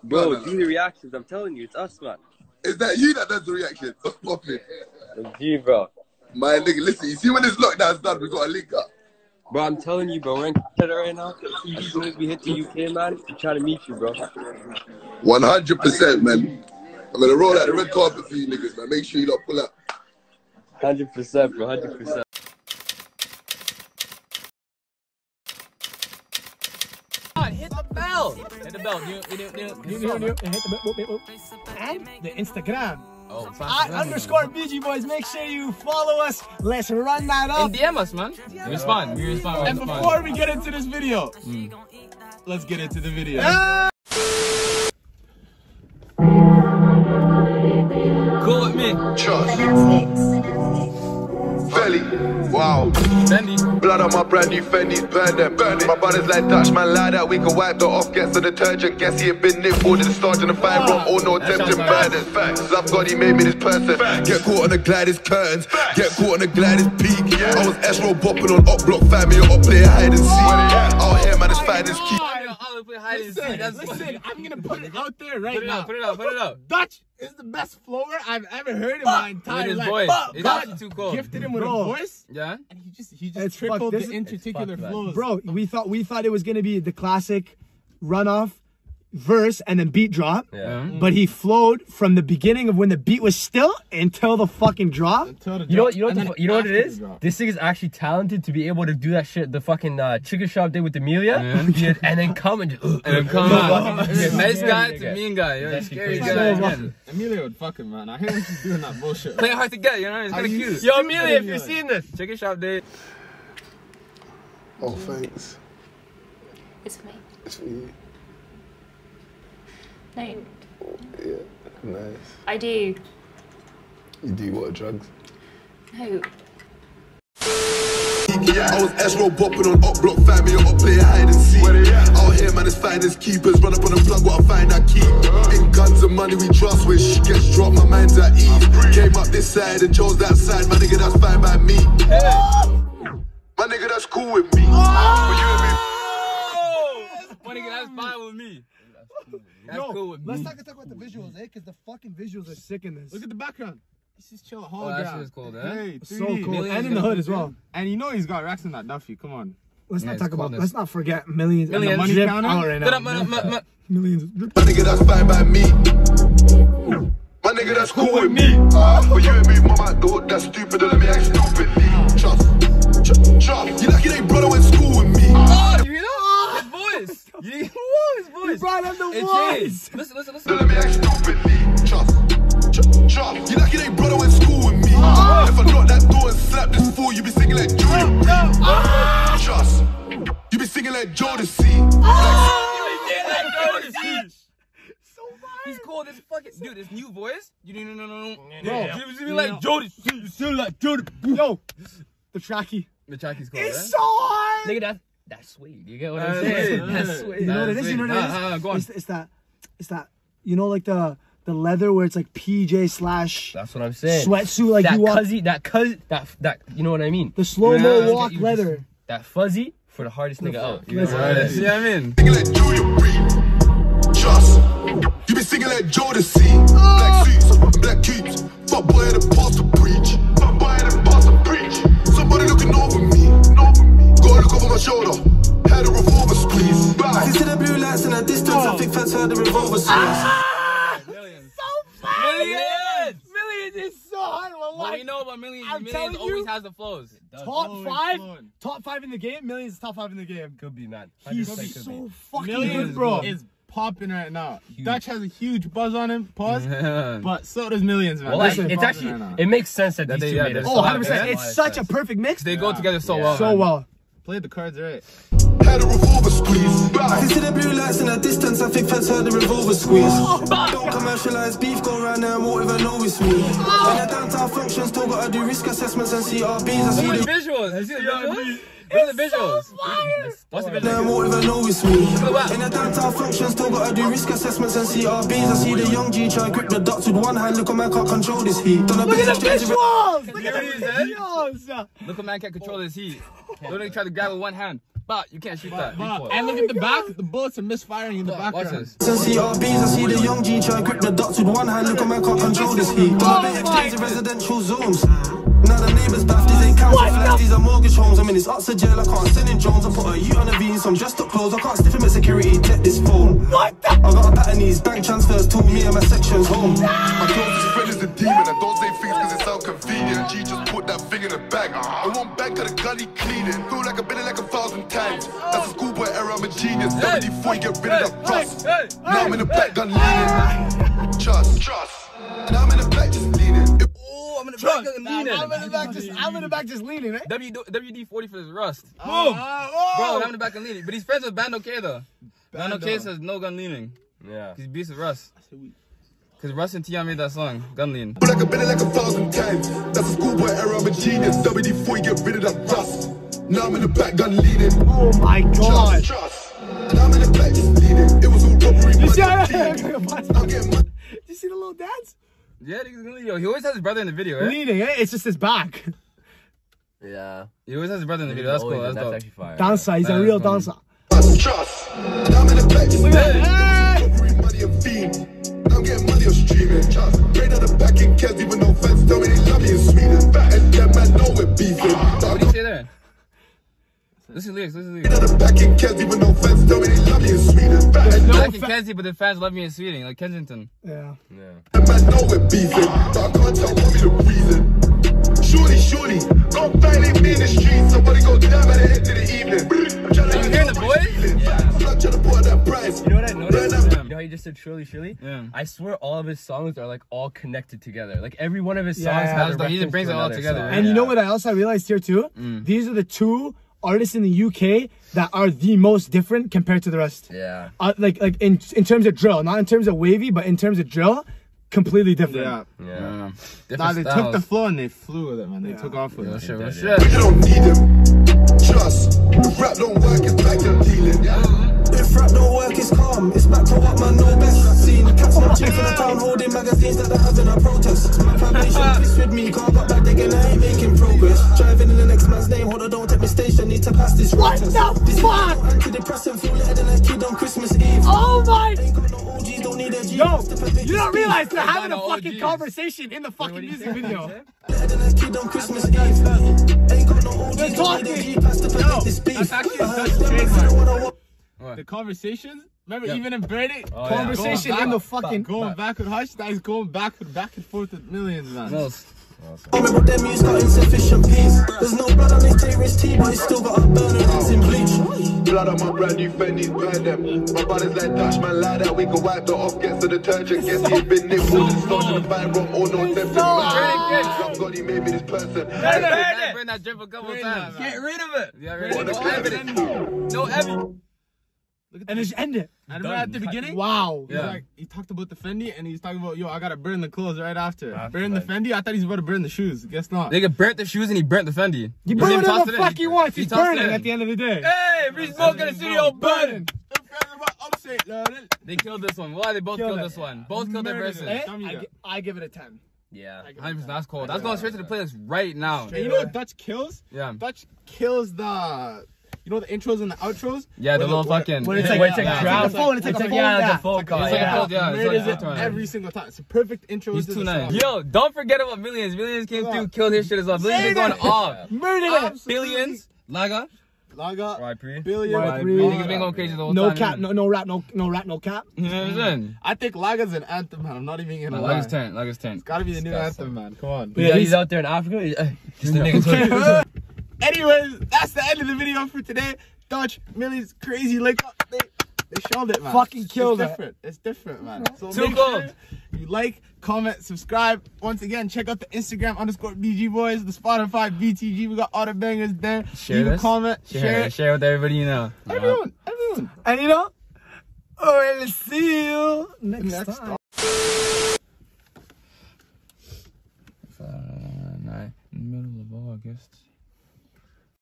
Bro, do the reactions. I'm telling you, it's us, man. Is that you that does the reaction? Stop it. It's you, bro. My nigga, listen, you see when this lockdown's done, we got a link up. Bro, I'm telling you, bro, we're in Canada right now. As soon as we hit the UK, man, I'm trying to meet you, bro. 100%, man. I'm gonna roll out the red carpet for you niggas, man. Make sure you don't pull up. 100%, bro, 100%. Hit the bell! Hit the bell. Hit the bell. And the Instagram. Oh, @_BG Boys. Make sure you follow us. Let's run that up. And DM us, man. We respond. And before we get into this video, let's get into the video. Cool with me. Trust. Belly. Wow. Fendi. Blood on my brand new Fendi's, burn them. My brothers like Dutch, man, lie that we can wipe that off, get some detergent. Guess he had been nicked for the start in the fire rock, or no attempted murders. Love God, he made me this person. Get caught on the Gladys curtains, get caught on the Gladys peak. I was S-roll bopping on up block, family up play hide and seek. Out here, man, it's fighting key. Listen, I'm gonna put it out there right now. Put it out. Dutch is the best flower I've ever heard in my entire life. Voice. It's actually too cold. Gifted him with a voice. Yeah. And he just tripled the intrarticular flows. Bro, we thought it was gonna be the classic runoff, verse, and then beat drop. Yeah. But he flowed from the beginning of when the beat was still until the fucking drop. You know what it is? This thing is actually talented to be able to do that shit. The fucking chicken shop day with Amelia, and then come and come on. Nice guy to mean guy. You're scary guy. Amelia would fuck him, man. I hate when she's doing that bullshit. Play hard to get, you know? It's kind of cute. Yo, Amelia, if you're seeing this, Chicken shop day. Oh, thanks. It's for me. It's for you. No. Yeah, nice. I do. You do what, drugs? No. I was S-roll bopping on up block, family up play hide and seek. Out here, man, it's finders keepers. Run up on the plug, what I find I keep. In guns and money we trust, when shit gets dropped, my mind's at ease. Came up this side and chose that side, my nigga, that's fine by me. My nigga, that's cool with me. But you and me. My nigga, that's fine with me. That's cool with me. Let's talk about the visuals, eh? Because the fucking visuals are sick in this. Look at the background. It's just chill Oh, that shit is cool, man. Hey, So cool. And in the hood as well. And you know he's got racks in that Duffy. Come on. Let's not forget millions. And the Millions. money Drip counter out right now. Millions. My nigga, that's fine by me. My nigga, that's cool with me. But you and me, mama, the hood, that's stupid. Don't let me act stupidly. Trust. You lucky they brother went to school with me. Oh, you hear that? His voice. His voice. He brought on the It voice. changed. Listen. Don't let me act stupidly. Trust. You lucky they brother went to school with me. If I knock that door and slap this fool, you be singing like Jodeci. Trust. You be singing like Jodeci. He's cool. This fucking dude. This new voice. No. Bro, You be like Jody. You still like Jody. Yo, the tracky. The tracky's cool. It's so hard. nigga, that's sweet. You get what I'm saying? That's sweet. You know what it is? You know what it is? Go on. It's that. You know, like the leather where it's like PJ / That's what I'm saying. sweatsuit, like that you walk. that you know what I mean? The slow-mo walk leather. That fuzzy for the hardest nigga out. You know Listen. what I mean? See what I mean? Singing like Julia Breed. Trust. You be singing like Jodeci. Black suits, black cubes. Fuck boy at the pastor preach. Fuck boy at the pastor preach. Somebody looking over me. Gotta look over my shoulder. Had a revolver squeeze. I see the blue lights in the distance. I think fans heard the revolver squeeze. Millions. Millions is so hard. What we know about millions, I'm millions telling always you, has the flows. Top five in the game. Millions is top 5 in the game. Could be, man. He's 100% could so be. fucking Millions, good, bro. is popping right now. Dutch has a huge buzz on him. Pause. But so does Millions, man. Well, Listen, it's actually, it makes sense that these two made it. Oh, 100%. It's such a perfect mix. They go together so well. So well. Play the cards right. Had a revolver squeeze. I can see the blue lights in the distance. I think fans heard the revolver squeeze. Don't commercialize beef, go around there and won't even know it's me. In the downtown function, still gotta do risk assessments and CRBs. I see the Visuals. You see the visuals? What are the visuals? What's the there visuals? won't even know it's me. In the downtown function, still gotta do risk assessments and CRBs. I see the young G try grip the dots with one hand. Look, man, can't control this heat. Done a Look bit at of the exchange. visuals. Look You at hear the what he said? visuals. Look, a man can't control his heat. Don't even try to grab with one hand. But you can't shoot that. And look at the back. The bullets are misfiring in the Watch background. this. Since CRBs, I see the young G try grip the dots with one hand. Look at man, can't control this heat. Got a bit exchange in residential zones. Now the neighbours bath, these ain't council flats, these are mortgage homes. I'm in this Oxford jail, I can't send in drones. I put a U on a V in some dressed up clothes. I can't stiff him at security, take this phone. I got a pattern, these bank transfers told me and my section's home. My closest friend is a demon. I don't say things cause it sound convenient. G just put that thing in the bag. I want back to the gun, he clean it. Feel like I've been it like 1,000 times. That's a schoolboy error, I'm a genius. WD-4, you get rid of that rust. Now I'm in the back, gun leaning. Trust. Now I'm in the back, just leaning. I'm in the back leaning. I'm in the back just leaning, right? WD-40 for this rust. Bro, Bro, I'm in the back and leaning. But he's friends with Bando K though. Bando K says no gun leaning. Yeah. He's beats with Russ. Cause Russ and Tia made that song, Gun Lean. Feel like I've been it like 1,000 times. That's a schoolboy error, I'm a genius. WD-4, you get rid of that rust. Now I'm in the back, gun leaning. Oh my god. Trust. Now I'm in the back, just leaning. It was all robbery. You see I'm getting money. Did you see the little dance? Yeah, he always has his brother in the video, right? Leaning, eh? It's just his back. Yeah. He always has his brother in the video. That's cool. That's dope. actually fire. Dancer, he's a real dancer. Trust. Now I'm in the back, just leaning. Robbery, money and fiend. Now I'm getting money on streaming. Trust. Straight out the back in Kes, even no fence. Tell me they love me in Sweden. And them man know we're beefing. What do you say there? Listen to lyrics, listen to Straight lyrics. out the back in Kes, even no fence. Tell me they love me in Sweden. Back in Kensington, but the fans love me in Sweden, like Kensington. Yeah. Them man know we're beefing. But I can't tell mommy the reason. Shorty, go violate me in the street. Somebody go down by the end of the evening. I'm trying to hearing the boys? I'm not trying to put that price. You know what I noticed? You know how you just said Shirley? Yeah. I swear all of his songs are like all connected together. Like every one of his songs Yeah, has a he reference brings to it all another together, song. right? And you know what else I realized here too? These are the two artists in the UK that are the most different compared to the rest. Yeah. Like in terms of drill, not in terms of wavy, but in terms of drill, completely different. Yeah. Nah, they took the flow and they flew with it, man. They took off with it. Shit, You don't need him. Trust. If rap don't work, it's back to dealing. If rap don't work, it's calm. It's back to what man know best. Seen cats marching for the town, holding magazines that they're having a protest. My foundation peace with me, can't got back again, I ain't making progress. Driving in the next man's name, hold on, don't take me station, need to pass this road test. This fuck? Antidepressant, feel better than a kid on Christmas Eve. Oh my! Ain't got no OGs, don't need a G. Yo, you don't realize they're having a no fucking OGs. conversation in the fucking music video. Better than a kid on Christmas Eve. Ain't got no OGs, don't need a G. Pass the perfect this beef. That's actually I heard Dutch them trademark. say what I want. The conversations, remember even in Verdict? Conversation in the fucking... Going back with Hush, that is going back and forth with millions, man. Remember them use got insufficient peace. There's no blood on his terrorist tea, but he's still got a burner that's in bleach. Blood on my brand new Fendi's burn them. My brother's like Dutch man like that. We can wipe that off, get to detergent. Guess he's been nipped with the starch and the fine rum. Or no tempting man. Love God, he made me this person. Burn that drip a couple times. Get rid of it. Yeah, no evidence. No evidence. And just end it. And remember at the beginning? Wow. He's like, he talked about the Fendi and he's talking about, yo, I gotta burn the clothes right after. Burn the Fendi? I thought he's about to burn the shoes. Guess not. Nigga burnt the shoes and he burnt the Fendi. You burn didn't toss whatever it the in. fuck you want. He's tossed it burning in. at the end of the day. Hey, free smoke in the studio burning. Upstate, They killed this one. Why they both killed this one? Both killed their verses. Eh? I give it a 10. Yeah. 100%. That's cold. That's going straight to the playlist right now. And you know what Dutch kills? Yeah. Dutch kills the, you know, the intros and the outros? Yeah, the little fucking. When it's Where like, it's like yeah. drop. It's like a phone, it's like a phone back. the phone call. It's like a Yeah. phone, yeah. It's Murders like it a every single time. It's a perfect intro. He's to too the nice. song. Yo, don't forget about Millions. Millions came through, killed his shit as well. Millions been going off. Murdered it. Billions. Laga. Laga, Y3. Billion. Niggas been going crazy the whole No time. cap, no rap, no rap, no cap. You know what I'm saying? I think Laga's an anthem, man. I'm not even gonna lie. Laga's 10. Laga's 10. It's gotta be the new anthem, man. Come on. Yeah, he's out there in Africa. Just a nigga. Anyways, that's the end of the video for today. Dutch, Millie's crazy lick up. They showed it, man. Fucking killed it. It's different, man. So Too make cold. sure you like, comment, subscribe. Once again, check out the Instagram _BG Boys, the Spotify BTG. We got all the bangers there. Share Leave a this. comment, share it. Share with everybody you know. Everyone. And you know, we'll see you next time. Night in the middle of August.